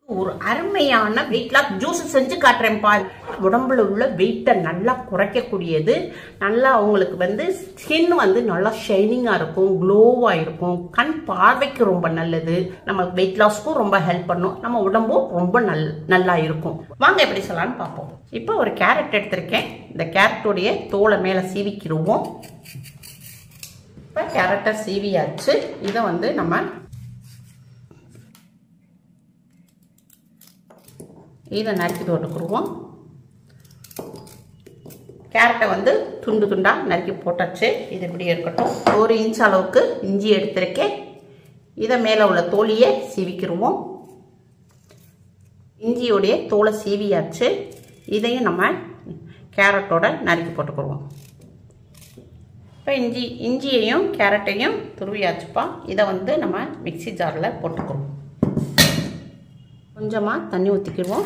ஒரு அருமையான wait loss juice செஞ்சு காட்டுறேன்ப்பா. உடம்புல உள்ள வெயிட்டை நல்லா குறைக்கக்கூடியது. நல்லா உங்களுக்கு வந்து ஸ்கின் வந்து நல்லா ஷைனிங்கா இருக்கும், க்ளோவா இருக்கும், கண் பார்வைக்கு ரொம்ப நல்லது. நம்ம வெயிட் லாஸ்க்கும் ரொம்ப ஹெல்ப் பண்ணும், நம்ம உடம்பும் ரொம்ப நல்லா இருக்கும். வாங்க எப்படி சொல்லலாம்னு பார்ப்போம். இப்போ ஒரு கேரட் எடுத்திருக்கேன். இந்த கேரட்டோடைய தோலை மேல சீவிக்கிடுவோம். இப்போ கேரட்டை சீவியாச்சு. இதை வந்து நம்ம இதை நறுக்கி போட்டுக்குருவோம். கேரட்டை வந்து துண்டு துண்டாக நறுக்கி போட்டாச்சு. இது இப்படி இருக்கட்டும். 1 இன்ச் அளவுக்கு இஞ்சி எடுத்திருக்கேன். இதை மேலே உள்ள தோலியை சீவிக்கிடுவோம். இஞ்சியோடைய தோலை சீவியாச்சு. இதையும் நம்ம கேரட்டோட நறுக்கி போட்டுக்குருவோம். இப்போ இஞ்சியையும் கேரட்டையும் துருவியாச்சுப்பா. இதை வந்து நம்ம மிக்சி ஜாரில் போட்டுக்குருவோம். கொஞ்சமாக தண்ணி ஊற்றிக்கிடுவோம்.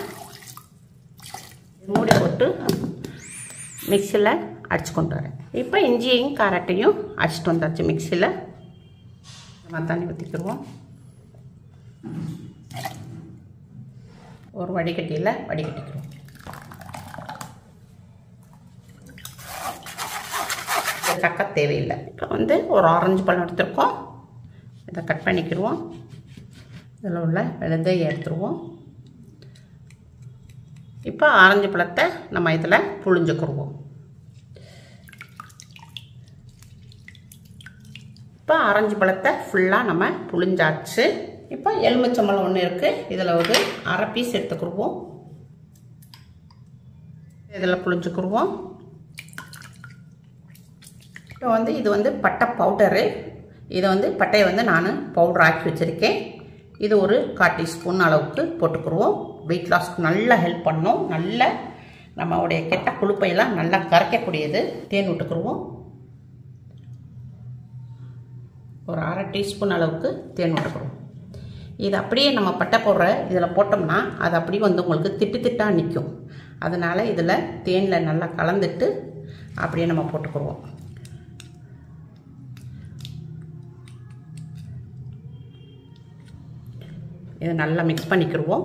மூடி போட்டு மிக்சியில் அடிச்சு கொண்டு வரேன். இப்போ இஞ்சியையும் கேரட்டையும் அடிச்சுட்டு வந்தாச்சு மிக்சியில். நம்ம தண்ணி ஊற்றிக்கிடுவோம். ஒரு வடிகட்டியில் வடிகட்டிக்கிடுவோம். தக்க தேவையில்லை. இப்போ வந்து ஒரு ஆரஞ்சு பழம் எடுத்துருக்கோம். இதை கட் பண்ணிக்கிடுவோம். இதில் உள்ள விதையை எடுத்துருவோம். இப்போ ஆரஞ்சு பழத்தை நம்ம இதில் புழிஞ்சுக்கிடுவோம். இப்போ ஆரஞ்சு பழத்தை ஃபுல்லாக நம்ம புழிஞ்சாச்சு. இப்போ எலுமிச்சம்பழம் ஒன்று இருக்குது. இதில் ஒரு அரை பீஸ் எடுத்துக்கிடுவோம். இதில் புழிஞ்சுக்கிடுவோம். இப்போ வந்து இது வந்து பட்டை பவுடரு. இதை வந்து பட்டையை வந்து நான் பவுடர் ஆக்கி வச்சுருக்கேன். இது ஒரு 1/4 டீஸ்பூன் அளவுக்கு போட்டுக்குருவோம். வெயிட் லாஸ்க்கு நல்லா ஹெல்ப் பண்ணும். நல்ல நம்மளுடைய கெட்ட கொழுப்பையெல்லாம் நல்லா கரைக்கக்கூடியது. தேன் விட்டுக்குருவோம். ஒரு அரை டீஸ்பூன் அளவுக்கு தேன் விட்டுக்குருவோம். இது அப்படியே நம்ம பட்டை போடுற இதில் போட்டோம்னா அது அப்படியே வந்து உங்களுக்கு திட்டு திட்டாக நிற்கும். அதனால் இதில் தேனில் நல்லா கலந்துட்டு அப்படியே நம்ம போட்டுக்குருவோம். இதை நல்லா மிக்ஸ் பண்ணிக்கிடுவோம்.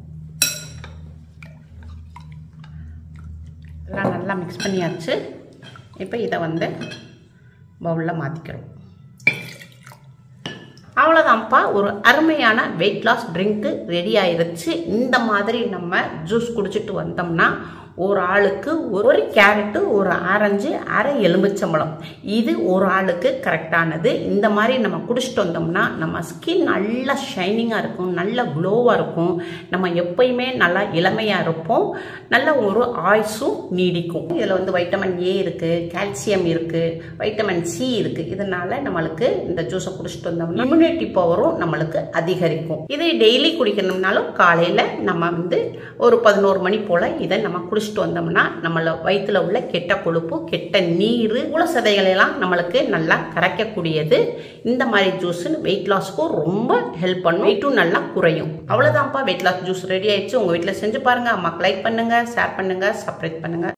எல்லாம் நல்லா மிக்ஸ் பண்ணியாச்சு. இப்போ இதை வந்து பவுலில் மாற்றிக்கிறோம். அவ்வளோதான்ப்பா, ஒரு அருமையான வெயிட் லாஸ் ட்ரிங்க்கு ரெடி ஆயிடுச்சு. இந்த மாதிரி நம்ம ஜூஸ் குடிச்சிட்டு வந்தோம்னா ஒரு ஆளுக்கு ஒரு கேரட்டு, ஒரு ஆரஞ்சு, அரை எலுமிச்சம்பழம், இது ஒரு ஆளுக்கு கரெக்டானது. இந்த மாதிரி நம்ம குடிச்சிட்டு வந்தோம்னா நம்ம ஸ்கின் நல்லா ஷைனிங்காக இருக்கும், நல்ல க்ளோவாக இருக்கும், நம்ம எப்பயுமே நல்லா இளமையாக இருப்போம், நல்ல ஒரு ஆயுசும் நீடிக்கும். இதில் வந்து வைட்டமின் ஏ இருக்குது, கால்சியம் இருக்குது, வைட்டமின் சி இருக்குது. இதனால நம்மளுக்கு இந்த ஜூஸை குடிச்சிட்டு வந்தோம்னா இம்யூனிட்டி பவரும் நம்மளுக்கு அதிகரிக்கும். இதை டெய்லி குடிக்கணும்னாலும் காலையில் நம்ம வந்து ஒரு 11 மணி போல் இதை நம்ம குடிச்சிட்டு வந்தோம்னா நம்மள வயிற்றுல உள்ள கெட்ட கொழுப்பு, கெட்ட நீர், உளசதைகள் எல்லாம் நம்மளுக்கு நல்லா கரைக்கக்கூடியது. இந்த மாதிரி ஜூஸ் வெயிட் லாஸ்க்கும் ரொம்ப ஹெல்ப் பண்ணும், வெயிட்டும் நல்லா குறையும். அவ்வளவுதான்ப்பா, வெயிட் லாஸ் ஜூஸ் ரெடி ஆயிடுச்சு. உங்க வீட்டில் செஞ்சு பாருங்க. அம்மாக்கு லைக் பண்ணுங்க, ஷேர் பண்ணுங்க, சப்ஸ்கிரைப் பண்ணுங்க.